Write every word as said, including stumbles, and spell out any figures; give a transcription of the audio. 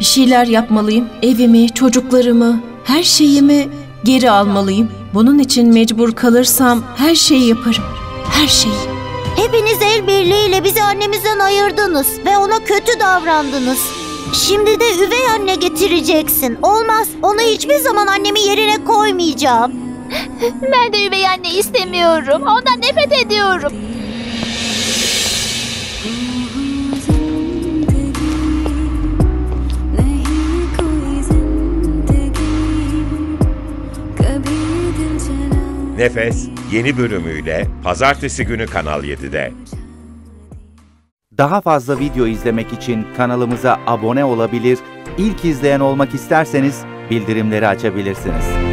Bir şeyler yapmalıyım. Evimi, çocuklarımı, her şeyimi geri almalıyım. Bunun için mecbur kalırsam her şeyi yaparım. Her şeyi. Hepiniz el birliğiyle bizi annemizden ayırdınız ve ona kötü davrandınız. Şimdi de üvey anne getireceksin. Olmaz. Onu hiçbir zaman annemin yerine koymayacağım. Ben de üvey anne istemiyorum. Ondan nefret ediyorum. Nefes yeni bölümüyle Pazartesi günü Kanal yedide. Daha fazla video izlemek için kanalımıza abone olabilir, ilk izleyen olmak isterseniz bildirimleri açabilirsiniz.